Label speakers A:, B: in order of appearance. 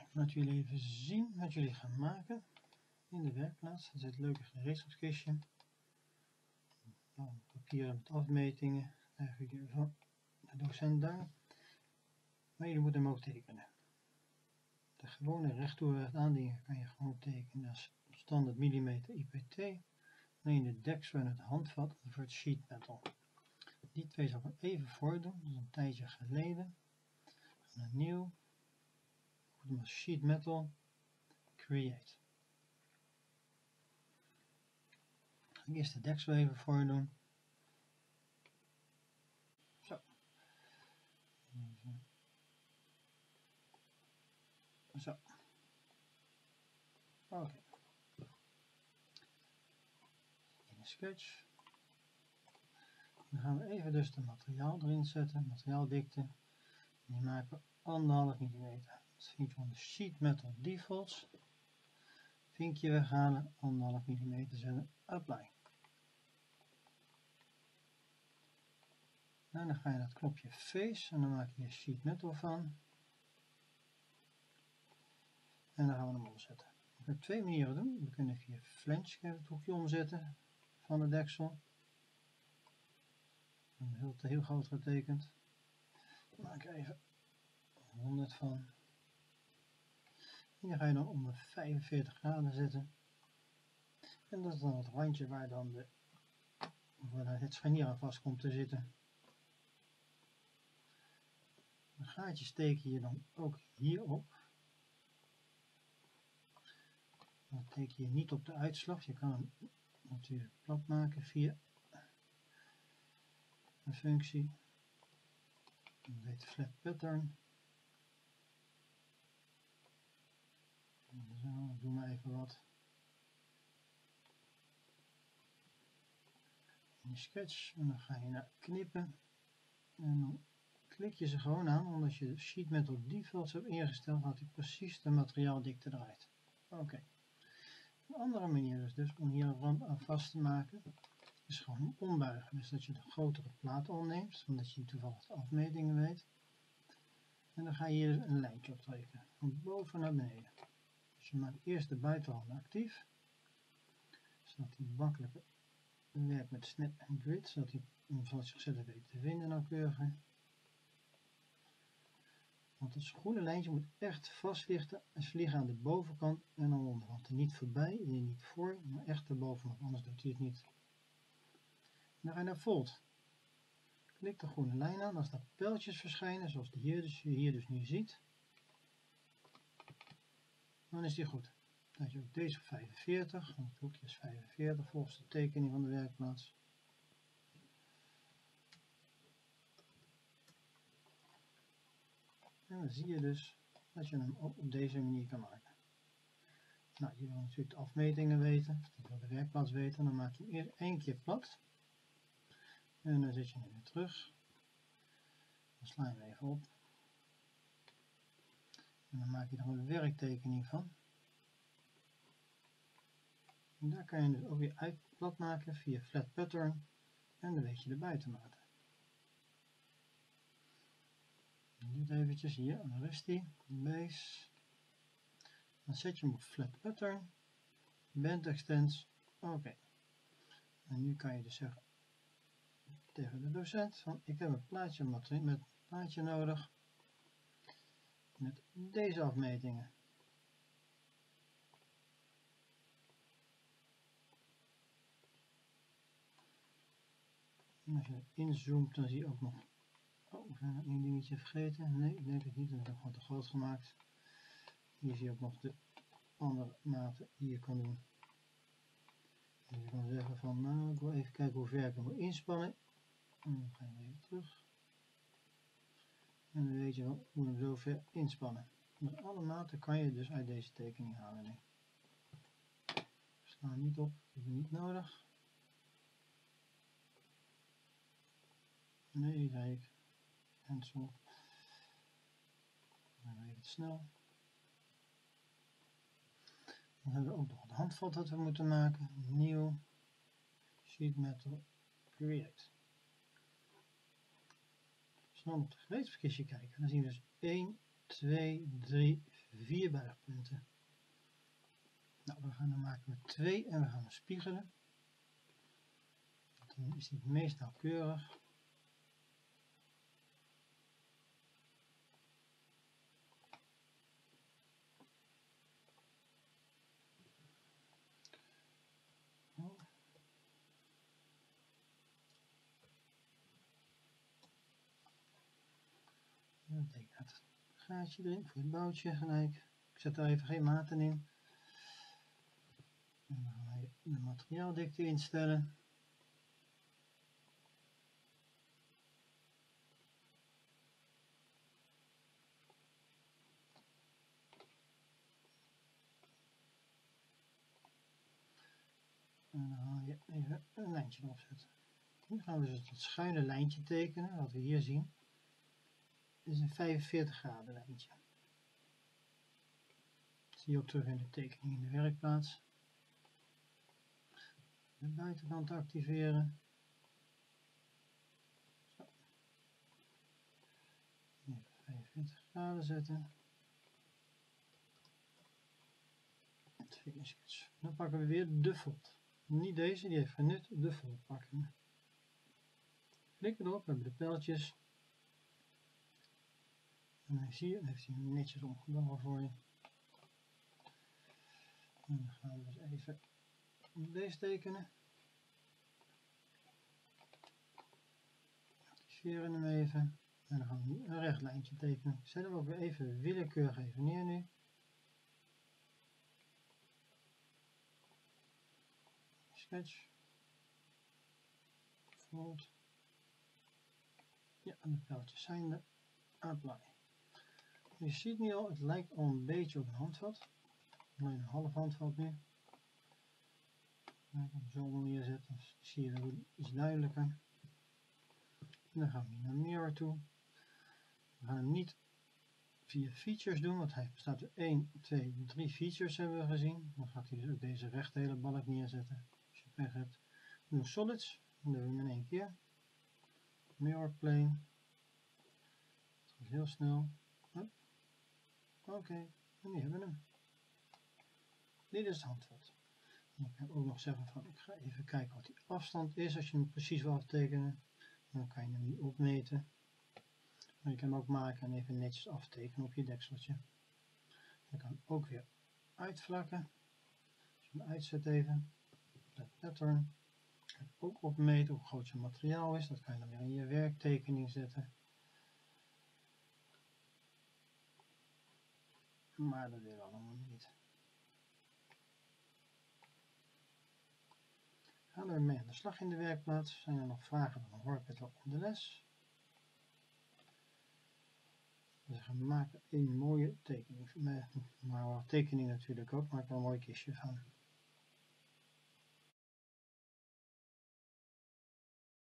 A: laat jullie even zien wat jullie gaan maken in de werkplaats. Er zit een leuke gereedschapskistje. Papieren met afmetingen, eigenlijk van de docent daar. Maar jullie moeten hem ook tekenen. De gewone rechttoerecht aandingen kan je gewoon tekenen als standaard millimeter IPT. Alleen de deksel en het handvat voor het sheet metal. Die twee zal ik even voordoen, dat is een tijdje geleden. Een nieuw. Sheet metal create. Ik ga eerst de deksel even voordoen. Zo. Zo. Oké. In de sketch. Dan gaan we even dus de materiaal erin zetten. Materiaaldikte. Die maken we 1,5 mm. Dat vind je van de sheet metal defaults. Vinkje weghalen, 1,5 mm zetten. Apply. En dan ga je naar het knopje face en dan maak je sheet metal van. En dan gaan we hem omzetten. We kunnen 2 manieren doen. We kunnen via flange het hoekje omzetten van de deksel. Heel groot getekend. Dan maak ik even 100 van. Hier ga je dan onder 45 graden zetten. En dat is dan het randje waar dan het scharnier aan vast komt te zitten. De gaatjes teken je dan ook hierop. Dan teken je niet op de uitslag. Je kan hem natuurlijk plat maken via een functie. Dat heet flat pattern. Zo, doe maar even wat. In je sketch en dan ga je naar knippen. En dan klik je ze gewoon aan, omdat je de sheet metal defaults hebt ingesteld, had hij precies de materiaaldikte eruit. Oké. Een andere manier is dus om hier een rand aan vast te maken, is gewoon ombuigen. Dus dat je de grotere plaat opneemt, omdat je toevallig de afmetingen weet. En dan ga je hier een lijntje op tekenen, van boven naar beneden. Dus je maakt eerst de buitenrand actief, zodat hij makkelijker werkt met snap en grid, zodat hij hem van zichzelf weet te vinden nauwkeuriger. Want het groene lijntje moet echt vastliggen en vliegen aan de bovenkant en aan de onderkant. Niet voorbij, niet voor, maar echt erbovenop, anders doet hij het niet. En dan ga je naar Fold. Klik de groene lijn aan, als daar pijltjes verschijnen, zoals je hier dus nu ziet, dan is die goed. Dan heb je ook deze op 45, want het hoekje is 45 volgens de tekening van de werkplaats. En dan zie je dus dat je hem ook op deze manier kan maken. Nou, je wil natuurlijk de afmetingen weten, of je wil de werkplaats weten, dan maak je hem eerst 1 keer plat. En dan zet je hem weer terug. Dan sla je hem even op. En dan maak je er een werktekening van. En daar kan je dus ook weer plat maken via flat pattern. En dan weet je de buitenmaten. Dit eventjes hier, en dan rust hij, base. Dan zet je hem op flat pattern, bend extends, oké. En nu kan je dus zeggen tegen de docent van ik heb een plaatje nodig met deze afmetingen. En als je inzoomt dan zie je ook nog, oh, we zijn nog één dingetje vergeten, nee ik denk het niet, dat heb ik gewoon te groot gemaakt. Hier zie je ook nog de andere maten die je kan doen. Dus je kan zeggen van nou ik wil even kijken hoe ver ik hem moet inspannen. En dan ga je even terug. En dan weet je wel hoe hem zo ver inspannen. Met alle maten kan je dus uit deze tekening halen nu. Sla niet op, dat hebben we niet nodig. Nee, zei ik. Cancel. Dan even snel. Dan hebben we ook nog het handvat dat we moeten maken. Nieuw. Sheet metal. Create. Als we dan op het gereedschapskistje kijken, dan zien we dus 1, 2, 3, 4 bergpunten. Nou, we gaan er maken we 2 en we gaan hem spiegelen. Dan is hij het meest nauwkeurig. Dat betekent het gaatje erin voor het boutje gelijk. Ik zet daar even geen maten in. En dan gaan we de materiaaldikte instellen. En dan gaan we even een lijntje erop zetten. Nu gaan we dus het schuine lijntje tekenen, wat we hier zien. Dit is een 45 graden lijntje. Dat zie je ook terug in de tekening in de werkplaats. De buitenkant activeren. Zo. Even 45 graden zetten. Dan pakken we weer de font. Niet deze, die heeft genut, de font pakken. Klik erop, we hebben de pijltjes. En dan zie je, heeft hij hem netjes omgevouwen voor je. En dan gaan we dus even deze tekenen. Activeren hem even. En dan gaan we een recht lijntje tekenen. Ik zet hem ook weer even willekeurig even neer nu. Sketch. Fold. Ja, en de pijltjes zijn er. Apply. Je ziet nu al, het lijkt al een beetje op een handvat. Alleen een half handvat nu. Als ik hem zo neerzet, dan zie je dat iets duidelijker. En dan gaan we naar Mirror toe. We gaan hem niet via features doen, want hij bestaat uit 1, 2, 3 features hebben we gezien. Dan gaat hij dus ook deze rechte hele balk neerzetten. Als je het weg hebt. Doe solids, dan doen we hem in één keer. Mirror plane. Dat gaat heel snel. Oké, en nu hebben we hem. Dit is het handvat. Dan kan ik ook nog zeggen van, ik ga even kijken wat die afstand is. Als je hem precies wil aftekenen, dan kan je hem niet opmeten. Maar je kan hem ook maken en even netjes aftekenen op je dekseltje. Je kan hem ook weer uitvlakken. Als je hem uitzet even, dat pattern. Kan je ook opmeten hoe groot je materiaal is. Dat kan je dan weer in je werktekening zetten. Maar dat willen we allemaal niet. Gaan we mee aan de slag in de werkplaats. Zijn er nog vragen, dan hoor ik het wel in de les. Dus we maken een mooie tekening. Maar tekening natuurlijk ook, maak er een mooi kistje van.